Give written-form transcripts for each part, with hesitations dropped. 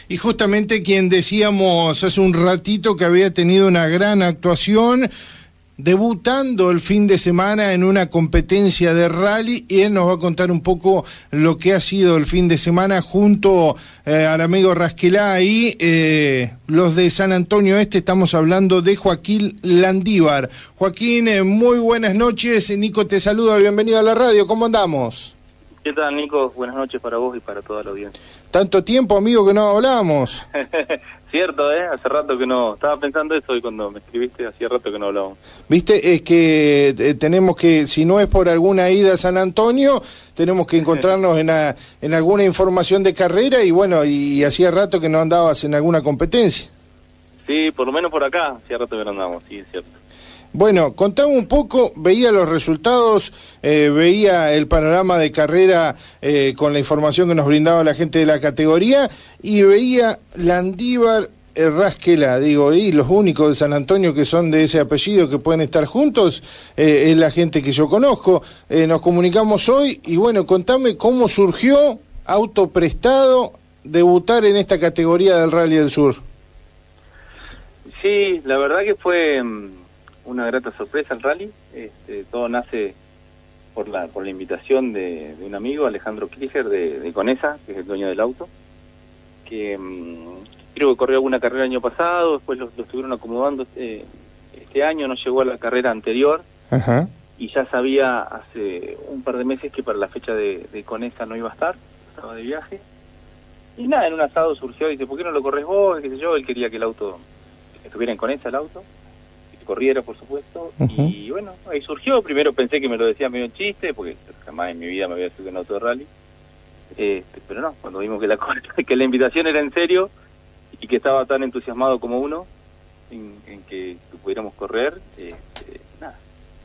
Y justamente quien decíamos hace un ratito que había tenido una gran actuación, debutando el fin de semana en una competencia de rally, y él nos va a contar un poco lo que ha sido el fin de semana junto al amigo Rasquelá ahí, los de San Antonio Este. Estamos hablando de Joaquín Landívar. Joaquín, muy buenas noches. Nico te saluda, bienvenido a la radio, ¿cómo andamos? ¿Qué tal, Nico? Buenas noches para vos y para toda la audiencia. Tanto tiempo, amigo, que no hablábamos. Cierto, hace rato que no, estaba pensando eso y cuando me escribiste, hacía rato que no hablábamos. Viste, es que tenemos que, si no es por alguna ida a San Antonio, tenemos que encontrarnos en alguna información de carrera, y bueno, y hacía rato que no andabas en alguna competencia. Sí, por lo menos por acá, hacía rato que no andamos, sí, es cierto. Bueno, contame un poco, veía los resultados, veía el panorama de carrera con la información que nos brindaba la gente de la categoría, y veía Landívar, Rasquelá, digo, y los únicos de San Antonio que son de ese apellido que pueden estar juntos, es la gente que yo conozco. Nos comunicamos hoy, y bueno, contame cómo surgió, auto prestado, debutar en esta categoría del Rally del Sur. Sí, la verdad que fue una grata sorpresa el rally. Todo nace por la invitación de un amigo, Alejandro Kliger, de Conesa, que es el dueño del auto, que creo que corrió alguna carrera el año pasado, después lo estuvieron acomodando este año, no llegó a la carrera anterior. Ajá. Y ya sabía hace un par de meses que para la fecha de Conesa no iba a estar, estaba de viaje. Y nada, en un asado surgió y dice, ¿por qué no lo corres vos? Qué sé yo, él quería que el auto estuviera en Conesa, el auto, que corriera, por supuesto. Y bueno, ahí surgió. Primero pensé que me lo decía medio en chiste, porque jamás en mi vida me había subido en auto de rally. Pero no, cuando vimos que la invitación era en serio y que estaba tan entusiasmado como uno en que pudiéramos correr, nada.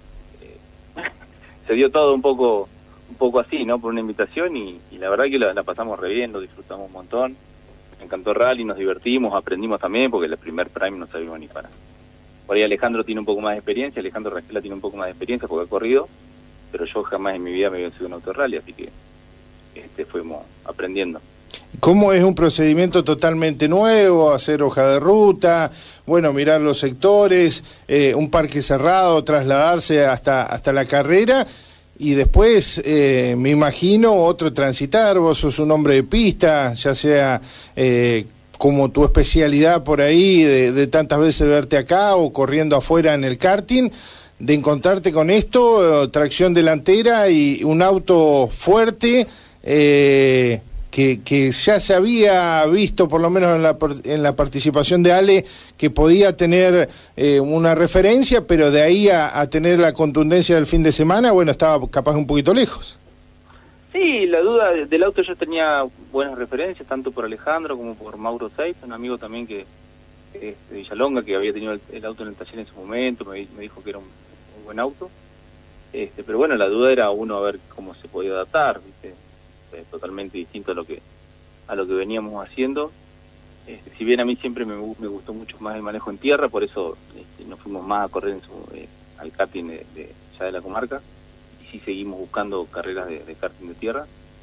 Se dio todo un poco así, ¿no? Por una invitación, y la verdad que la pasamos re bien, lo disfrutamos un montón. Me encantó el rally, nos divertimos, aprendimos también, porque el primer Prime no sabíamos ni para. Por ahí Alejandro tiene un poco más de experiencia, Alejandro Rasquelá tiene un poco más de experiencia porque ha corrido, pero yo jamás en mi vida me había subido un auto de rally, así que fuimos aprendiendo. ¿Cómo es un procedimiento totalmente nuevo? Hacer hoja de ruta, bueno, mirar los sectores, un parque cerrado, trasladarse hasta la carrera, y después, me imagino, otro transitar. Vos sos un hombre de pista, ya sea como tu especialidad por ahí, de tantas veces verte acá o corriendo afuera en el karting, de encontrarte con esto, tracción delantera y un auto fuerte, que ya se había visto, por lo menos en la participación de Ale, que podía tener una referencia, pero de ahí a tener la contundencia del fin de semana, bueno, estaba capaz un poquito lejos. Sí, la duda del auto, yo tenía buenas referencias, tanto por Alejandro como por Mauro Seiz, un amigo también que de Villalonga, que había tenido el auto en el taller en su momento, me dijo que era un buen auto. Pero bueno, la duda era uno a ver cómo se podía adaptar, ¿viste? Totalmente distinto a lo que veníamos haciendo. Si bien a mí siempre me gustó mucho más el manejo en tierra, por eso nos fuimos más a correr al karting ya de la comarca, y sí seguimos buscando carreras de karting de tierra.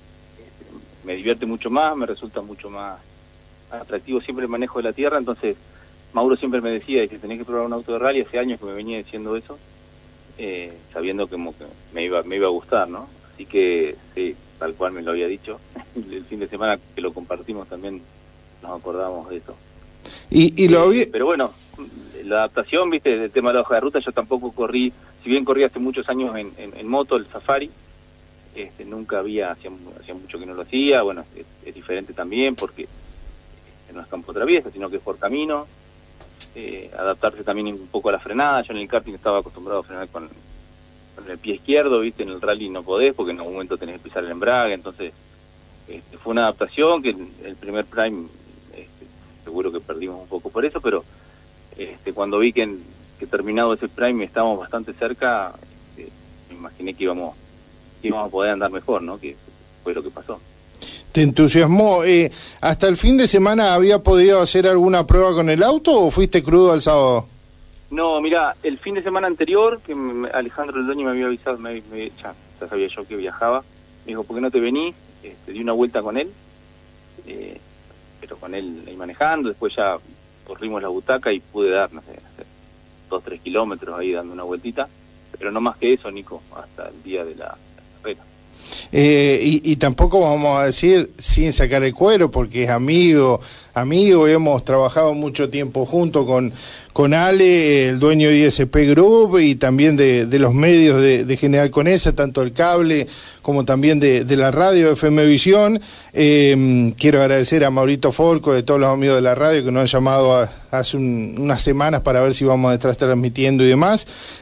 Me divierte mucho más, me resulta mucho más atractivo siempre el manejo de la tierra. Entonces Mauro siempre me decía que tenés que probar un auto de rally, hace años que me venía diciendo eso, sabiendo que me iba a gustar, ¿no? Así que sí, tal cual me lo había dicho. El fin de semana que lo compartimos también nos acordamos de eso. Pero bueno, la adaptación, viste, del tema de la hoja de ruta, yo tampoco corrí, si bien corrí hace muchos años en moto, el Safari, nunca hacía mucho que no lo hacía. Bueno, es diferente también porque no es campo traviesa, sino que es por camino. Adaptarse también un poco a la frenada. Yo en el karting estaba acostumbrado a frenar con el pie izquierdo, viste, en el rally no podés porque en algún momento tenés que pisar el embrague. Entonces fue una adaptación que el primer Prime seguro que perdimos un poco por eso, pero cuando vi que terminado ese Prime estábamos bastante cerca, me imaginé que íbamos a poder andar mejor, ¿no? Que fue lo que pasó. ¿Te entusiasmó? ¿Hasta el fin de semana había podido hacer alguna prueba con el auto o fuiste crudo el sábado? No, mira, el fin de semana anterior, que Alejandro el dueño me había avisado, ya sabía yo que viajaba, me dijo, ¿por qué no te venís? Di una vuelta con él, pero con con él ahí manejando, después ya corrimos la butaca y pude dar, no sé, 2-3 kilómetros ahí dando una vueltita, pero no más que eso, Nico, hasta el día de la carrera. Y tampoco vamos a decir sin sacar el cuero, porque es amigo, hemos trabajado mucho tiempo junto con Ale, el dueño de ISP Group, y también de los medios de General Conesa, tanto el cable como también de la radio FM Visión. Quiero agradecer a Maurito Forco, de todos los amigos de la radio que nos han llamado hace unas semanas para ver si vamos a estar transmitiendo y demás.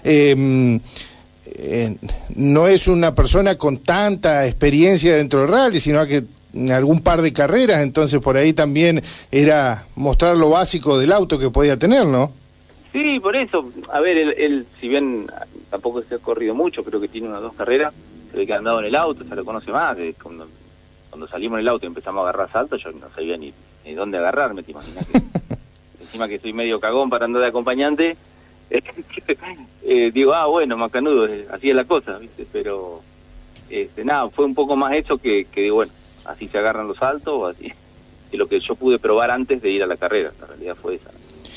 No es una persona con tanta experiencia dentro del rally, sino que algún par de carreras, entonces por ahí también era mostrar lo básico del auto que podía tener, ¿no? Sí, por eso. A ver, él si bien tampoco se ha corrido mucho, creo que tiene 1 o 2 carreras, se ve que ha andado en el auto, se lo conoce más. Cuando salimos en el auto y empezamos a agarrar saltos, yo no sabía ni dónde agarrarme, te imaginas que encima que soy medio cagón para andar de acompañante. Digo, bueno, macanudo, así es la cosa, ¿viste? Pero nada, fue un poco más eso que bueno, así se agarran los saltos, así que lo que yo pude probar antes de ir a la carrera, la realidad fue esa.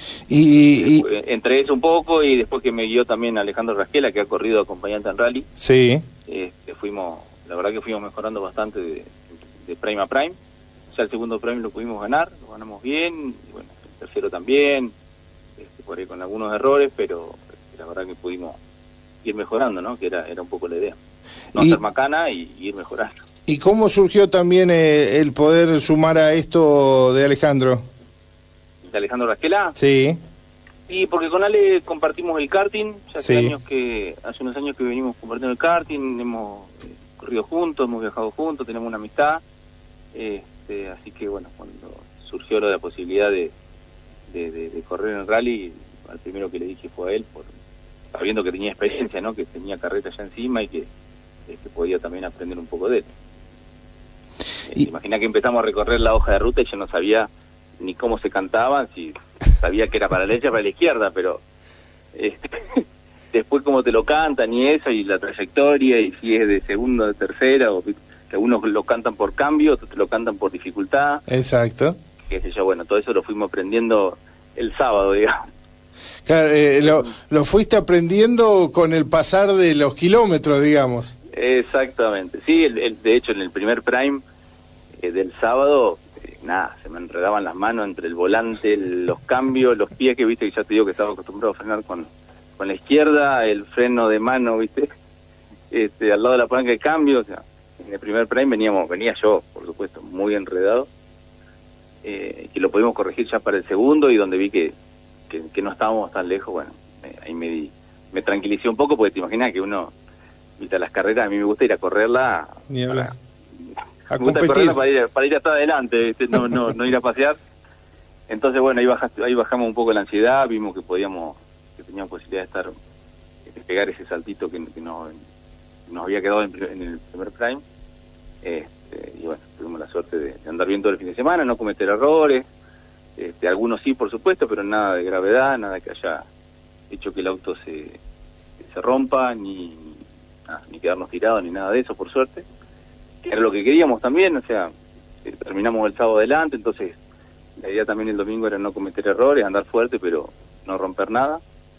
Entre eso un poco, y después que me guió también Alejandro Rasquela, que ha corrido acompañante en rally. Sí. La verdad que fuimos mejorando bastante de prime a prime. Ya el segundo prime lo pudimos ganar, lo ganamos bien, y bueno, el tercero también, por ahí con algunos errores, pero la verdad que pudimos ir mejorando, ¿no? Que era un poco la idea. No hacer macana y ir mejorando. ¿Y cómo surgió también el poder sumar a esto de Alejandro? ¿De Alejandro Rasquela? Sí. Sí, porque con Ale compartimos el karting, ya hace unos años que venimos compartiendo el karting, hemos corrido juntos, hemos viajado juntos, tenemos una amistad, así que bueno, cuando surgió la posibilidad de correr en el rally, al primero que le dije fue a él, sabiendo que tenía experiencia, ¿no? Que tenía carreta ya encima y que podía también aprender un poco de él. Imagina que empezamos a recorrer la hoja de ruta y yo no sabía ni cómo se cantaba, si sabía que era para la derecha o para la izquierda, pero después cómo te lo cantan y eso, y la trayectoria, y si es de segunda o de tercera, o que algunos lo cantan por cambio, otros te lo cantan por dificultad. Exacto. Qué sé yo, bueno, todo eso lo fuimos aprendiendo el sábado, digamos. Claro, lo fuiste aprendiendo con el pasar de los kilómetros, digamos. Exactamente, sí, de hecho en el primer prime del sábado, nada, se me enredaban las manos entre el volante, los cambios, los pies, que viste que ya te digo que estaba acostumbrado a frenar con la izquierda, el freno de mano, viste, al lado de la palanca de cambio, o sea, en el primer prime venía yo, por supuesto, muy enredado, que lo pudimos corregir ya para el segundo, y donde vi que no estábamos tan lejos, bueno, ahí me tranquilicé un poco, porque te imaginas que uno, viste, a las carreras, a mí me gusta ir a correrla, a competir, para ir hasta adelante, ¿viste? No ir a pasear. Entonces bueno, ahí bajamos un poco la ansiedad, vimos que teníamos posibilidad de pegar ese saltito que nos había quedado en el primer prime, y bueno, tuvimos la suerte de andar bien todo el fin de semana, no cometer errores, algunos sí, por supuesto, pero nada de gravedad, nada que haya hecho que el auto se rompa, ni quedarnos tirados, ni nada de eso, por suerte, que era lo que queríamos también. O sea, terminamos el sábado adelante, entonces la idea también el domingo era no cometer errores, andar fuerte, pero no romper nada,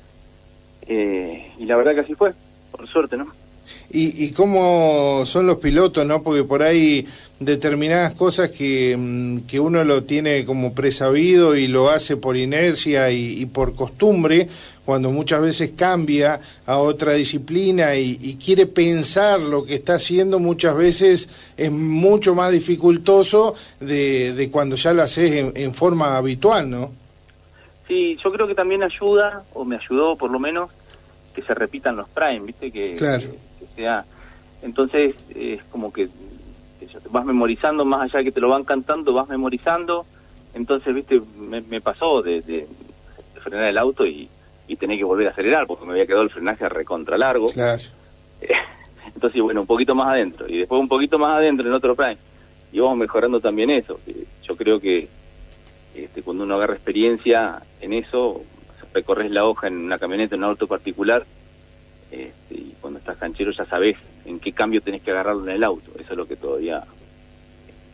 y la verdad que así fue, por suerte, ¿no? ¿Y cómo son los pilotos, no? Porque por ahí determinadas cosas que uno lo tiene como presabido y lo hace por inercia y por costumbre, cuando muchas veces cambia a otra disciplina y quiere pensar lo que está haciendo, muchas veces es mucho más dificultoso de cuando ya lo haces en forma habitual, ¿no? Sí, yo creo que también ayuda, o me ayudó por lo menos, que se repitan los prime, ¿viste? Claro. Que sea, entonces es como que vas memorizando, más allá de que te lo van cantando, vas memorizando. Entonces, ¿viste? Me pasó de frenar el auto y tener que volver a acelerar, porque me había quedado el frenaje a recontra largo. Claro. Entonces, bueno, un poquito más adentro, y después un poquito más adentro en otro prime, y vamos mejorando también eso. Yo creo que cuando uno agarra experiencia en eso, recorres la hoja en una camioneta, en un auto particular, y cuando estás canchero ya sabés en qué cambio tenés que agarrarlo en el auto. Eso es lo que todavía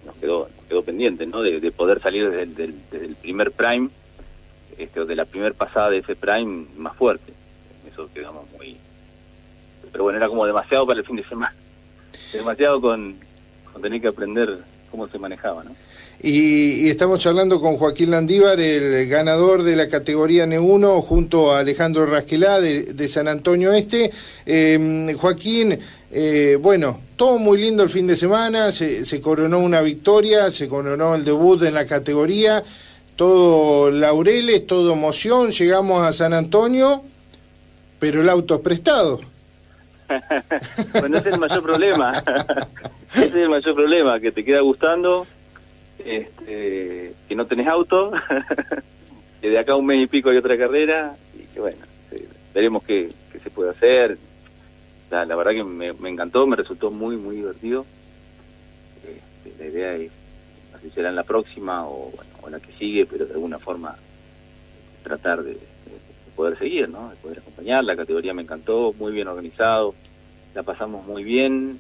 nos quedó pendiente, ¿no? De poder salir desde el primer prime, o de la primer pasada de ese prime más fuerte. Eso quedamos muy... Pero bueno, era como demasiado para el fin de semana. Demasiado con tener que aprender cómo se manejaba, ¿no? Y estamos charlando con Joaquín Landívar, el ganador de la categoría N1, junto a Alejandro Rasquelá de San Antonio Este. Joaquín, bueno, todo muy lindo el fin de semana, se coronó una victoria, se coronó el debut en la categoría, todo laureles, todo emoción, llegamos a San Antonio, pero el auto es prestado. Bueno, ese es el mayor problema. Ese es el mayor problema, que te queda gustando, que no tenés auto, que de acá a un mes y pico hay otra carrera, y que bueno, veremos qué se puede hacer. La verdad que me encantó, me resultó muy, muy divertido. La idea es, así será en la próxima o la que sigue, pero de alguna forma tratar de poder seguir, ¿no? De poder acompañar. La categoría me encantó, muy bien organizado, la pasamos muy bien,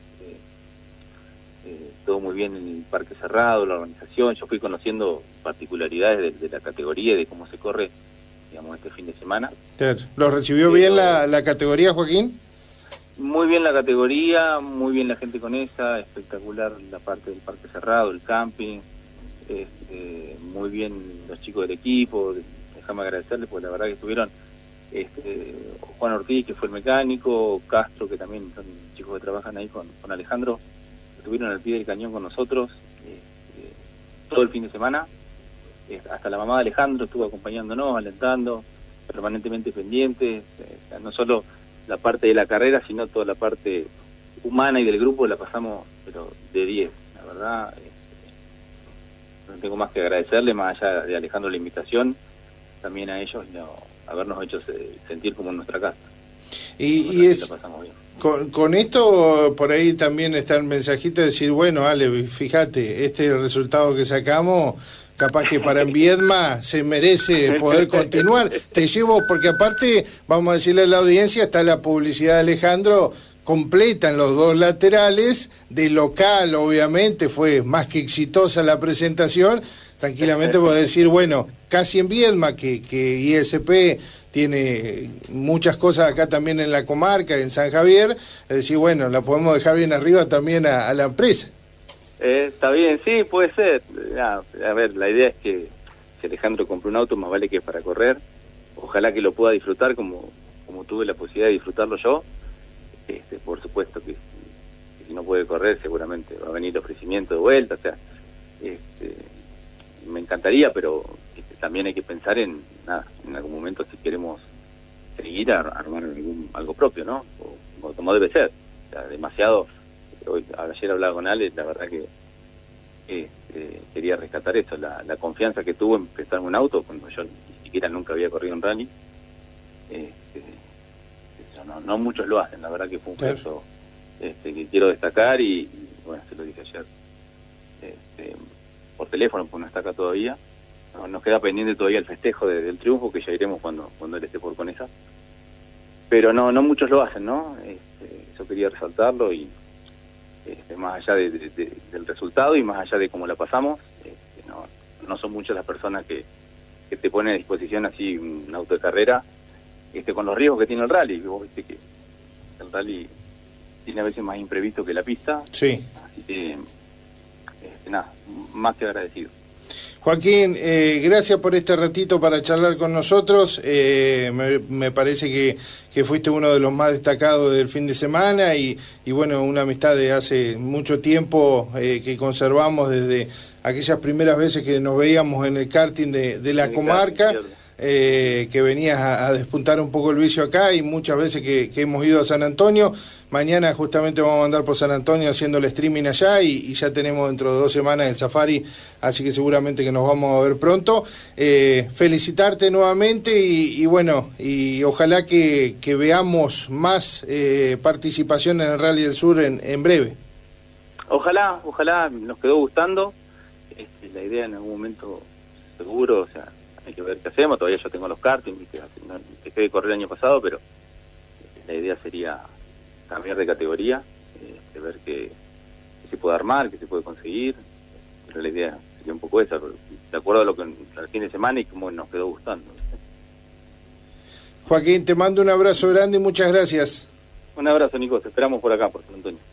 todo muy bien en el parque cerrado, la organización. Yo fui conociendo particularidades de la categoría y de cómo se corre, digamos, este fin de semana. ¿Lo recibió bien la categoría, Joaquín? Muy bien la categoría, muy bien la gente con esa, espectacular la parte del parque cerrado, el camping, muy bien los chicos del equipo. Déjame agradecerles, porque la verdad que estuvieron Juan Ortiz, que fue el mecánico, Castro, que también son chicos que trabajan ahí con Alejandro, estuvieron al pie del cañón con nosotros todo el fin de semana. Hasta la mamá de Alejandro estuvo acompañándonos, alentando, permanentemente pendiente, no solo la parte de la carrera, sino toda la parte humana y del grupo la pasamos pero de 10, la verdad. No tengo más que agradecerle, más allá de Alejandro la invitación, también a ellos habernos hecho sentir como en nuestra casa. Y es, con esto por ahí también está el mensajito de decir, bueno, Ale, fíjate, este es el resultado que sacamos, capaz que para en Viedma se merece poder continuar. Te llevo, porque aparte, vamos a decirle a la audiencia, está la publicidad de Alejandro, completan los dos laterales, de local obviamente fue más que exitosa la presentación, tranquilamente puedo decir, bueno, casi en Viedma, que ISP tiene muchas cosas acá también en la comarca, en San Javier, es decir, bueno, la podemos dejar bien arriba también a la empresa. Está bien, sí, puede ser. A ver, la idea es que si Alejandro compra un auto, más vale que para correr. Ojalá que lo pueda disfrutar como tuve la posibilidad de disfrutarlo yo. Por supuesto que si no puede correr, seguramente va a venir el ofrecimiento de vuelta. O sea, me encantaría, pero también hay que pensar en algún momento si queremos seguir a armar algo propio, ¿no? O como debe ser. O sea, demasiado. Ayer hablaba con Ale, la verdad que quería rescatar eso, la confianza que tuvo en prestarme un auto cuando yo ni siquiera nunca había corrido un rally. No muchos lo hacen, la verdad que fue un gesto que quiero destacar y bueno, se lo dije ayer por teléfono, porque no está acá todavía. Nos queda pendiente todavía el festejo del triunfo, que ya iremos cuando él esté por Conesa. Pero no muchos lo hacen, ¿no? Yo quería resaltarlo y más allá del resultado y más allá de cómo la pasamos, no son muchas las personas que te ponen a disposición así un auto de carrera con los riesgos que tiene el rally. Vos viste que el rally tiene a veces más imprevisto que la pista. Sí. Así que nada, más que agradecido. Joaquín, gracias por este ratito para charlar con nosotros. Me parece que fuiste uno de los más destacados del fin de semana y bueno, una amistad de hace mucho tiempo que conservamos desde aquellas primeras veces que nos veíamos en el karting de la comarca. Que venías a despuntar un poco el vicio acá y muchas veces que hemos ido a San Antonio. Mañana justamente vamos a andar por San Antonio haciendo el streaming allá y ya tenemos dentro de 2 semanas el safari, así que seguramente que nos vamos a ver pronto. Felicitarte nuevamente y bueno, y ojalá que veamos más participación en el Rally del Sur en breve. Ojalá nos quedó gustando. La idea en algún momento seguro, o sea, hay que ver qué hacemos. Todavía yo tengo los kartings, dejé de correr el año pasado, pero la idea sería cambiar de categoría, ver qué se puede armar, qué se puede conseguir. Pero la idea sería un poco esa, de acuerdo a lo que al fin de semana y cómo nos quedó gustando. Joaquín, te mando un abrazo grande y muchas gracias. Un abrazo, Nico, te esperamos por acá, por San Antonio.